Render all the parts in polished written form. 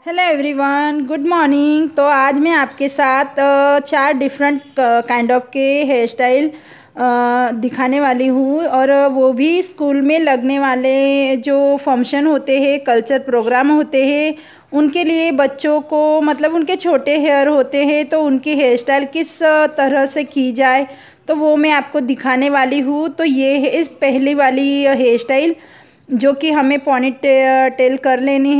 Hello everyone, good morning. तो आज मैं आपके साथ चार डिफरेंट काइंड ऑफ के हेयर स्टाइल दिखाने वाली हूँ, और वो भी स्कूल में लगने वाले जो फंक्शन होते हैं, कल्चर प्रोग्राम होते हैं, उनके लिए बच्चों को मतलब उनके छोटे हेयर होते हैं तो उनकी हेयर स्टाइल किस तरह से की जाए, तो वो मैं आपको दिखाने वाली हूँ। तो ये है इस पहली वाली हेयर स्टाइल, जो कि हमें टेल कर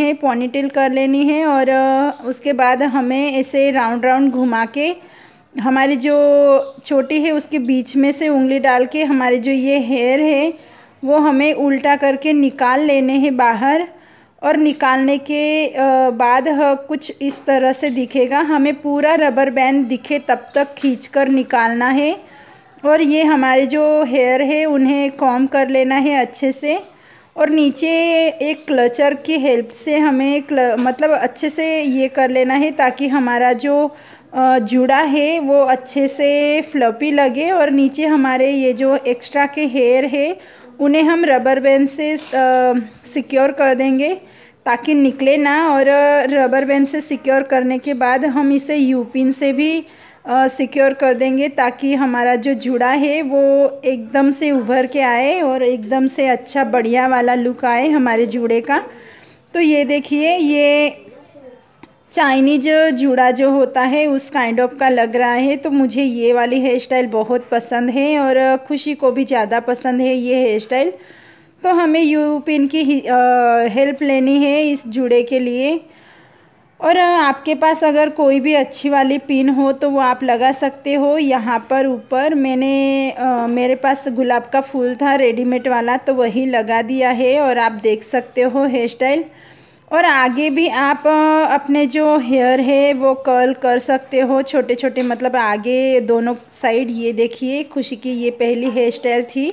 लेनी है और उसके बाद हमें ऐसे राउंड राउंड घुमा के हमारी जो छोटी है उसके बीच में से उंगली डाल के हमारे जो ये हेयर है वो हमें उल्टा करके निकाल लेने हैं बाहर। और निकालने के बाद कुछ इस तरह से दिखेगा। हमें पूरा रबर बैंड दिखे तब तक खींचकर निकालना है। और ये हमारे जो हेयर है उन्हें कॉम्ब कर लेना है अच्छे से। और नीचे एक क्लचर की हेल्प से हमें मतलब अच्छे से ये कर लेना है ताकि हमारा जो जूड़ा है वो अच्छे से फ्लपी लगे। और नीचे हमारे ये जो एक्स्ट्रा के हेयर है उन्हें हम रबर बैंड से सिक्योर कर देंगे ताकि निकले ना। और रबर बैंड से सिक्योर करने के बाद हम इसे यू पिन से भी सिक्योर कर देंगे ताकि हमारा जो जुड़ा है वो एकदम से उभर के आए और एकदम से अच्छा बढ़िया वाला लुक आए हमारे जूड़े का। तो ये देखिए, ये चाइनीज जूड़ा जो होता है उस काइंड ऑफ का लग रहा है। तो मुझे ये वाली हेयर स्टाइल बहुत पसंद है और खुशी को भी ज़्यादा पसंद है ये हेयर स्टाइल। तो हमें यू पिन की हेल्प लेनी है इस जूड़े के लिए। और आपके पास अगर कोई भी अच्छी वाली पिन हो तो वो आप लगा सकते हो। यहाँ पर ऊपर मेरे पास गुलाब का फूल था रेडीमेड वाला, तो वही लगा दिया है और आप देख सकते हो हेयर स्टाइल। और आगे भी आप अपने जो हेयर है वो कर्ल कर सकते हो छोटे छोटे, मतलब आगे दोनों साइड। ये देखिए, खुशी की ये पहली हेयर स्टाइल थी।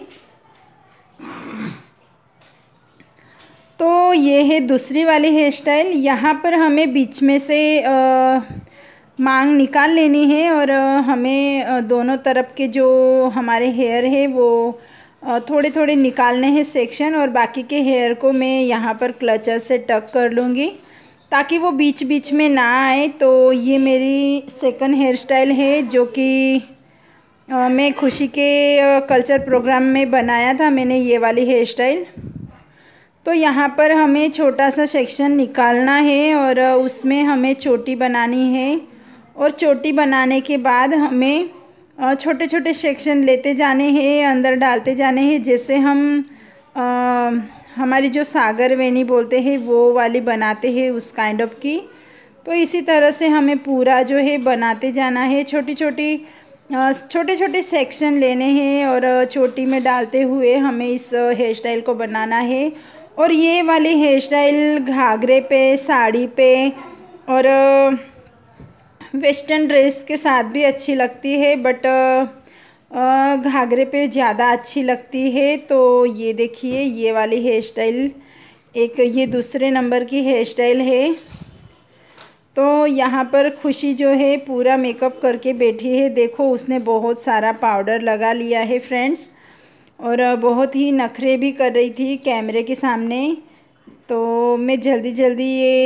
तो ये है दूसरी वाली हेयर स्टाइल। यहाँ पर हमें बीच में से मांग निकाल लेनी है और हमें दोनों तरफ के जो हमारे हेयर है वो थोड़े थोड़े निकालने हैं सेक्शन, और बाकी के हेयर को मैं यहाँ पर क्लचर से टक कर लूँगी ताकि वो बीच बीच में ना आए। तो ये मेरी सेकंड हेयर स्टाइल है जो कि मैं खुशी के कल्चर प्रोग्राम में बनाया था मैंने ये वाली हेयर स्टाइल। तो यहाँ पर हमें छोटा सा सेक्शन निकालना है और उसमें हमें चोटी बनानी है। और चोटी बनाने के बाद हमें छोटे छोटे सेक्शन लेते जाने हैं, अंदर डालते जाने हैं, जैसे हम हमारी जो सागर वेनी बोलते हैं वो वाली बनाते हैं उस काइंड ऑफ की। तो इसी तरह से हमें पूरा जो है बनाते जाना है। छोटे छोटे सेक्शन लेने हैं और चोटी में डालते हुए हमें इस हेयर स्टाइल को बनाना है। और ये वाली हेयर स्टाइल घाघरे पे, साड़ी पे और वेस्टर्न ड्रेस के साथ भी अच्छी लगती है, बट घाघरे पे ज़्यादा अच्छी लगती है। तो ये देखिए, ये वाली हेयर स्टाइल ये दूसरे नंबर की हेयर स्टाइल है। तो यहाँ पर खुशी जो है पूरा मेकअप करके बैठी है। देखो, उसने बहुत सारा पाउडर लगा लिया है फ्रेंड्स, और बहुत ही नखरे भी कर रही थी कैमरे के सामने। तो मैं जल्दी जल्दी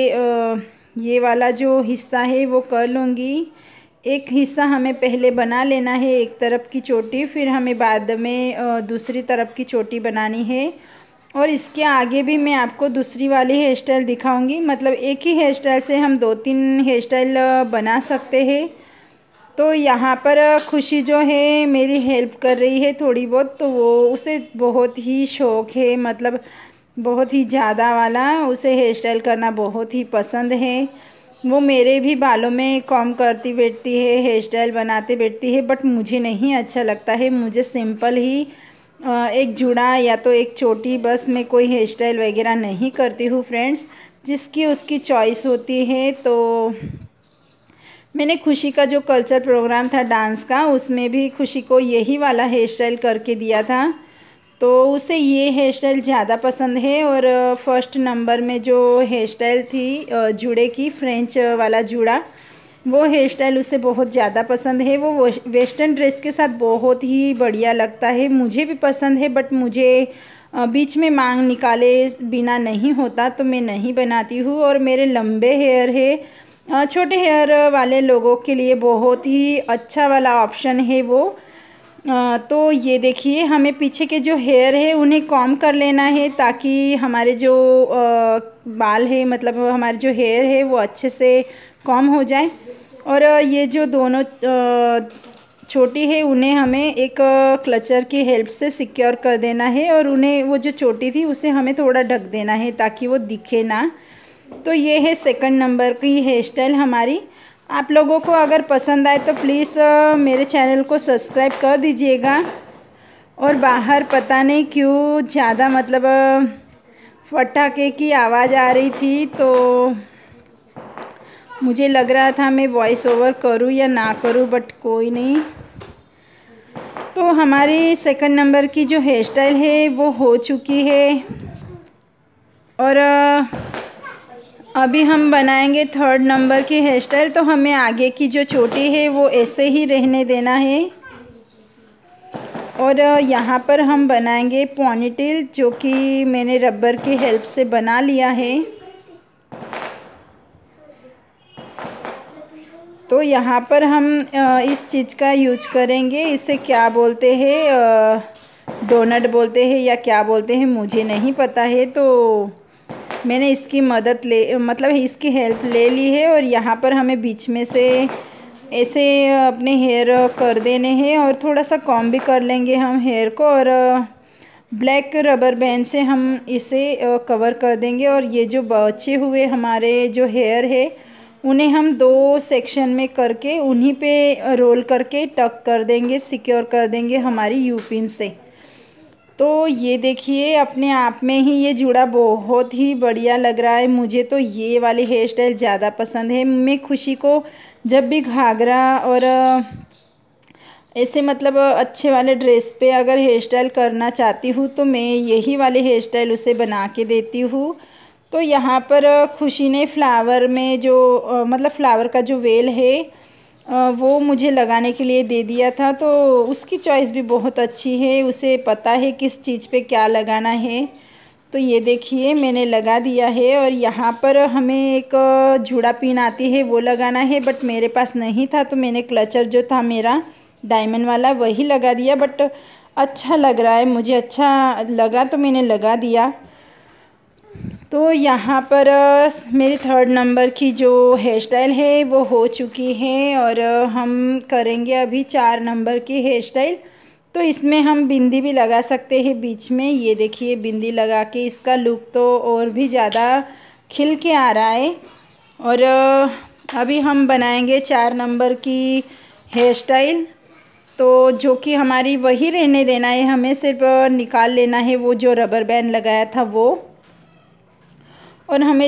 ये वाला जो हिस्सा है वो कर लूँगी। एक हिस्सा हमें पहले बना लेना है, एक तरफ की चोटी, फिर हमें बाद में दूसरी तरफ की चोटी बनानी है। और इसके आगे भी मैं आपको दूसरी वाली हेयर स्टाइल दिखाऊँगी। मतलब एक ही हेयर स्टाइल से हम 2-3 हेयर स्टाइल बना सकते हैं। तो यहाँ पर खुशी जो है मेरी हेल्प कर रही है थोड़ी बहुत। तो वो उसे बहुत ही शौक़ है, मतलब बहुत ही ज़्यादा वाला, उसे हेयर स्टाइल करना बहुत ही पसंद है। वो मेरे भी बालों में कॉम्ब करती बैठती है, हेयर स्टाइल बनाते बैठती है, बट मुझे नहीं अच्छा लगता है। मुझे सिंपल ही एक जूड़ा या तो एक चोटी, बस मैं कोई हेयर स्टाइल वगैरह नहीं करती हूँ फ्रेंड्स, जिसकी उसकी चॉइस होती है। तो मैंने खुशी का जो कल्चर प्रोग्राम था डांस का, उसमें भी खुशी को यही वाला हेयर स्टाइल करके दिया था। तो उसे ये हेयर स्टाइल ज़्यादा पसंद है। और फर्स्ट नंबर में जो हेयर स्टाइल थी जूड़े की, फ्रेंच वाला जूड़ा, वो हेयर स्टाइल उसे बहुत ज़्यादा पसंद है। वो वेस्टर्न ड्रेस के साथ बहुत ही बढ़िया लगता है। मुझे भी पसंद है, बट मुझे बीच में मांग निकाले बिना नहीं होता तो मैं नहीं बनाती हूँ। और मेरे लंबे हेयर है, छोटे हेयर वाले लोगों के लिए बहुत ही अच्छा वाला ऑप्शन है वो। तो ये देखिए, हमें पीछे के जो हेयर है उन्हें कॉम्ब कर लेना है ताकि हमारे जो बाल है, मतलब हमारे जो हेयर है वो अच्छे से कॉम्ब हो जाए। और ये जो दोनों चोटी है उन्हें हमें एक क्लचर की हेल्प से सिक्योर कर देना है, और उन्हें वो जो चोटी थी उसे हमें थोड़ा ढक देना है ताकि वो दिखे ना। तो ये है सेकंड नंबर की हेयर स्टाइल हमारी। आप लोगों को अगर पसंद आए तो प्लीज़ मेरे चैनल को सब्सक्राइब कर दीजिएगा। और बाहर पता नहीं क्यों ज़्यादा मतलब पटाखे की आवाज़ आ रही थी, तो मुझे लग रहा था मैं वॉइस ओवर करूँ या ना करूँ, बट कोई नहीं। तो हमारी सेकंड नंबर की जो हेयर स्टाइल है वो हो चुकी है। और अभी हम बनाएंगे थर्ड नंबर की हेयर स्टाइल। तो हमें आगे की जो चोटी है वो ऐसे ही रहने देना है। और यहाँ पर हम बनाएंगे पोनीटेल, जो कि मैंने रबर की हेल्प से बना लिया है। तो यहाँ पर हम इस चीज़ का यूज करेंगे, इसे क्या बोलते हैं, डोनट बोलते हैं या क्या बोलते हैं मुझे नहीं पता है। तो मैंने इसकी मदद मतलब इसकी हेल्प ले ली है। और यहाँ पर हमें बीच में से ऐसे अपने हेयर कर देने हैं, और थोड़ा सा कॉम्ब भी कर लेंगे हम हेयर को। और ब्लैक रबर बैंड से हम इसे कवर कर देंगे। और ये जो बचे हुए हमारे जो हेयर है उन्हें हम दो सेक्शन में करके उन्हीं पे रोल करके टक कर देंगे, सिक्योर कर देंगे हमारी यू पिन से। तो ये देखिए, अपने आप में ही ये जुड़ा बहुत ही बढ़िया लग रहा है। मुझे तो ये वाली हेयर स्टाइल ज़्यादा पसंद है। मैं खुशी को जब भी घाघरा और ऐसे मतलब अच्छे वाले ड्रेस पे अगर हेयर स्टाइल करना चाहती हूँ तो मैं यही वाली हेयर स्टाइल उसे बना के देती हूँ। तो यहाँ पर खुशी ने फ्लावर में जो मतलब फ्लावर का जो वेल है वो मुझे लगाने के लिए दे दिया था। तो उसकी चॉइस भी बहुत अच्छी है, उसे पता है किस चीज़ पे क्या लगाना है। तो ये देखिए, मैंने लगा दिया है। और यहाँ पर हमें एक जूड़ा पिन आती है वो लगाना है, बट मेरे पास नहीं था तो मैंने क्लचर जो था मेरा डायमंड वाला वही लगा दिया। बट अच्छा लग रहा है, मुझे अच्छा लगा तो मैंने लगा दिया। तो यहाँ पर मेरी थर्ड नंबर की जो हेयर स्टाइल है वो हो चुकी है। और हम करेंगे अभी 4 नंबर की हेयर स्टाइल। तो इसमें हम बिंदी भी लगा सकते हैं बीच में। ये देखिए, बिंदी लगा के इसका लुक तो और भी ज़्यादा खिल के आ रहा है। और अभी हम बनाएंगे 4 नंबर की हेयर स्टाइल। तो जो कि हमारी वही रहने देना है, हमें सिर्फ निकाल लेना है वो जो रबर बैंड लगाया था वो। और हमें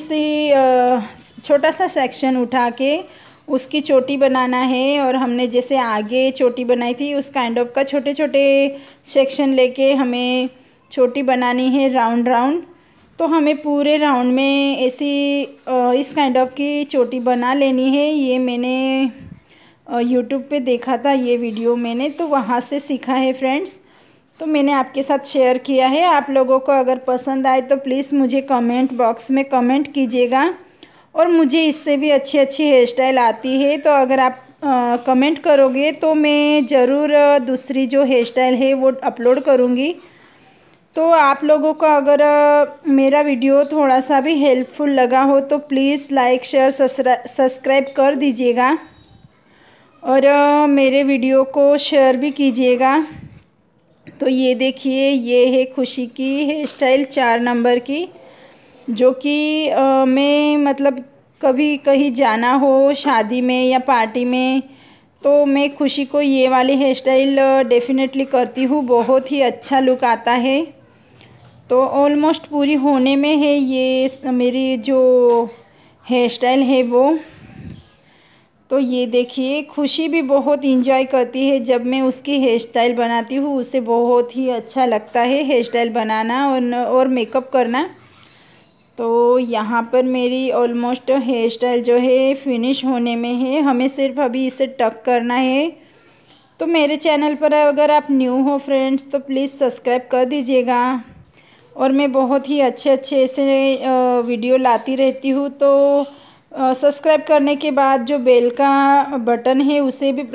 छोटा सा सेक्शन उठा के उसकी चोटी बनाना है। और हमने जैसे आगे चोटी बनाई थी उस काइंड ऑफ का छोटे छोटे सेक्शन लेके हमें चोटी बनानी है राउंड राउंड। तो हमें पूरे राउंड में ऐसी इस काइंड ऑफ की चोटी बना लेनी है। ये मैंने यूट्यूब पे देखा था ये वीडियो मैंने, तो वहाँ से सीखा है फ्रेंड्स। तो मैंने आपके साथ शेयर किया है। आप लोगों को अगर पसंद आए तो प्लीज़ मुझे कमेंट बॉक्स में कमेंट कीजिएगा। और मुझे इससे भी अच्छी अच्छी हेयर स्टाइल आती है, तो अगर आप कमेंट करोगे तो मैं ज़रूर दूसरी जो हेयर स्टाइल है वो अपलोड करूँगी। तो आप लोगों को अगर मेरा वीडियो थोड़ा सा भी हेल्पफुल लगा हो तो प्लीज़ लाइक शेयर सब्सक्राइब कर दीजिएगा। और मेरे वीडियो को शेयर भी कीजिएगा। तो ये देखिए, ये है खुशी की हेयर स्टाइल 4 नंबर की, जो कि मैं मतलब कभी कहीं जाना हो शादी में या पार्टी में तो मैं खुशी को ये वाली हेयर स्टाइल डेफिनेटली करती हूँ। बहुत ही अच्छा लुक आता है। तो ऑलमोस्ट पूरी होने में है ये मेरी जो हेयर स्टाइल है वो। तो ये देखिए, खुशी भी बहुत इंजॉय करती है जब मैं उसकी हेयर स्टाइल बनाती हूँ। उसे बहुत ही अच्छा लगता है हेयर स्टाइल बनाना और मेकअप करना। तो यहाँ पर मेरी ऑलमोस्ट हेयर स्टाइल जो है फिनिश होने में है। हमें सिर्फ अभी इसे टक करना है। तो मेरे चैनल पर अगर आप न्यू हो फ्रेंड्स तो प्लीज़ सब्सक्राइब कर दीजिएगा। और मैं बहुत ही अच्छे अच्छे ऐसे वीडियो लाती रहती हूँ। तो सब्सक्राइब करने के बाद जो बेल का बटन है उसे भी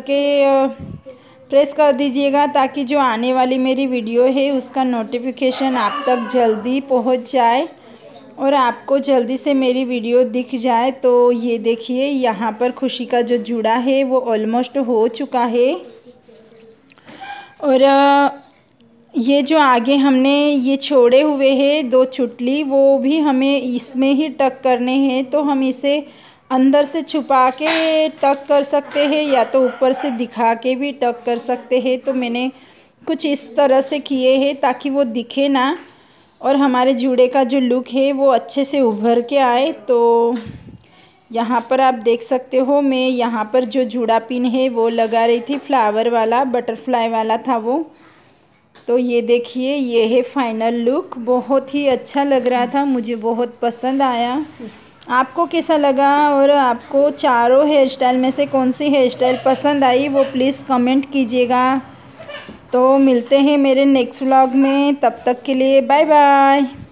प्रेस कर दीजिएगा, ताकि जो आने वाली मेरी वीडियो है उसका नोटिफिकेशन आप तक जल्दी पहुंच जाए और आपको जल्दी से मेरी वीडियो दिख जाए। तो ये देखिए, यहाँ पर खुशी का जो जूड़ा है वो ऑलमोस्ट हो चुका है। और ये जो आगे हमने ये छोड़े हुए हैं 2 चुटली, वो भी हमें इसमें ही टक करने हैं। तो हम इसे अंदर से छुपा के टक कर सकते हैं या तो ऊपर से दिखा के भी टक कर सकते हैं। तो मैंने कुछ इस तरह से किए हैं ताकि वो दिखे ना और हमारे जूड़े का जो लुक है वो अच्छे से उभर के आए। तो यहाँ पर आप देख सकते हो, मैं यहाँ पर जो जूड़ा पिन है वो लगा रही थी, फ्लावर वाला, बटरफ्लाई वाला था वो। तो ये देखिए, ये है फाइनल लुक। बहुत ही अच्छा लग रहा था, मुझे बहुत पसंद आया। आपको कैसा लगा और आपको चारों हेयर स्टाइल में से कौन सी हेयर स्टाइल पसंद आई वो प्लीज़ कमेंट कीजिएगा। तो मिलते हैं मेरे नेक्स्ट व्लॉग में, तब तक के लिए बाय बाय।